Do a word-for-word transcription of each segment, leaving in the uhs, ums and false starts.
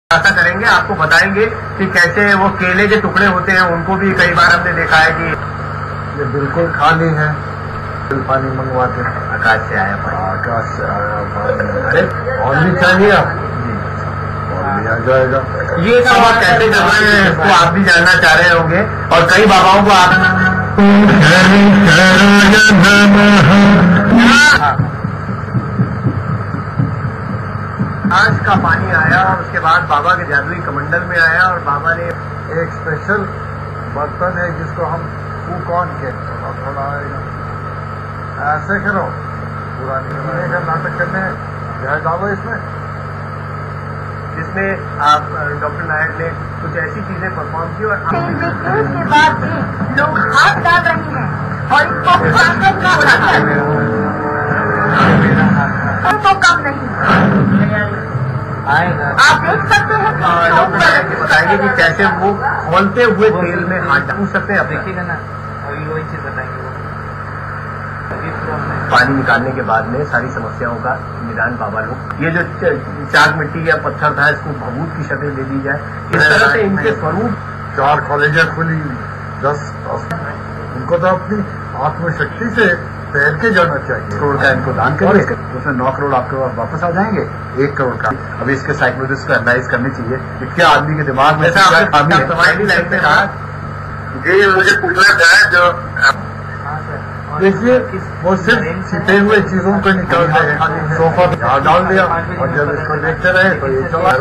ऐसा करेंगे, आपको बताएंगे कि कैसे वो केले के टुकड़े होते हैं, उनको भी कई बार हमने देखा है कि ये बिल्कुल खाली है। पानी मंगवाते हैं, आकाश से आया पानी। आकाश से आया पानी। अरे और भी चाहिए आप? और भी आ जाएगा। ये सब आप कैसे कर रहे हैं इसको आप भी जानना चाह रहे होंगे, और कई बाबाओं को आप आज का पानी आया और उसके बाद बाबा के जादुई कमंडल में आया और बाबा ने एक स्पेशल बर्तन है जिसको हम फूकॉन कहते हैं। थोड़ा आएगा, ऐसे करो, पुरानी जमाने का नाटक करने जय डालो इसमें, जिसमें आप डॉक्टर नायक ने कुछ ऐसी चीजें परफॉर्म की और के बाद भी लोग हाथ डाल रहे हैं और इसको तो कम नहीं आएगा। आप देख सकते हैं डॉक्टर नायक ने बताएंगे कि कैसे वो खोलते हुए तेल में हाथ डाल सकते हैं। देखिएगा ना, अभी वही चीज बताएंगे। पानी निकालने के बाद में सारी समस्याओं का निदान बाबा लोग, ये जो चाक मिट्टी या पत्थर था इसको भभूत की शक्ल दे दी जाए, इस तरह से इनके स्वरूप। चार कॉलेजें खुली, दस उनको तो अपनी आत्मशक्ति से तैर के जाना चाहिए। करोड़ का इनको दान करिए, उसमें नौ करोड़ आपके वापस आ जाएंगे, एक करोड़ का। अभी इसके साइकोलॉजिस्ट को एनालाइज करनी चाहिए कि क्या आदमी के दिमाग में समाई लाइफ में कहा। ये मुझे पूछना था, जो देखिए वो सिर्फ छिपे हुए चीजों को निकालते हैं, सोफा यहाँ डाल दिया और जब इसको देखते रहे तो ये चला।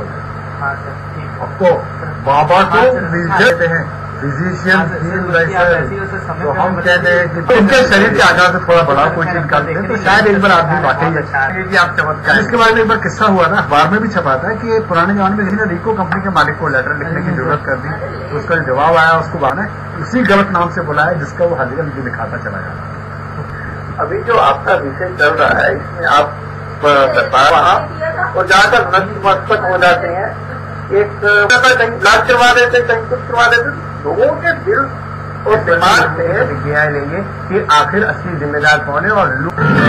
अब तो बाबा को मिलते हैं फिजिशियन तो हम कहते हैं कि उनके शरीर के आकार से थोड़ा बड़ा कोई चीज निकालते हैं तो शायद एक बार आदमी वाकई अच्छा है। ये आप चमत्कार। इसके बारे में एक बार किस्सा हुआ ना, अखबार में भी छपा था कि पुराने जमाने में किसी ने रिको कंपनी के मालिक को लेटर लिखने की जरूरत कर दी, तो उसका जवाब आया, उसको बाद में उसी गलत नाम से बुलाया जिसका वो हल्का मुझे दिखाता चला गया। अभी जो आपका विषय चल रहा है इसमें आप वहाँ और जहाँ तक नतमस्तक हो जाते हैं, एक कहीं ब्लाक करवा देते, कहीं कुछ करवा देते, लोगों के दिल और दिमाग में विज्ञान लेंगे कि आखिर असली जिम्मेदार कौन है। और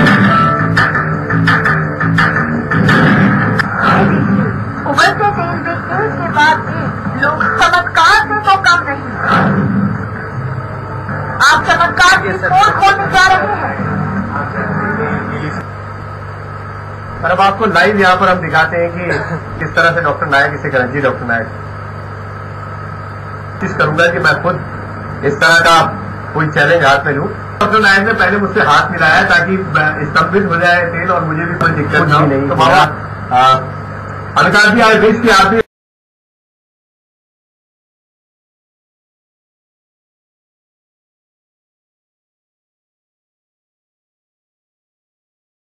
उबलते तेल में तेल के बाद भी लोग चमत्कार से तो कम नहीं। आप चमत्कार की पोल खोलने जा रहे हैं। पर अब आपको लाइव यहाँ पर हम दिखाते हैं कि किस तरह से डॉक्टर नायक इसे करें। जी डॉक्टर नायक, कोशिश करूंगा कि मैं खुद इस तरह का कोई चैलेंज हाथ में लूं। डॉक्टर नायक ने पहले मुझसे हाथ मिलाया ताकि स्तंभित हो जाए तेल और मुझे भी कोई दिक्कत ना हो। तो बाबा अलकाश जी, आई विश कि आप भी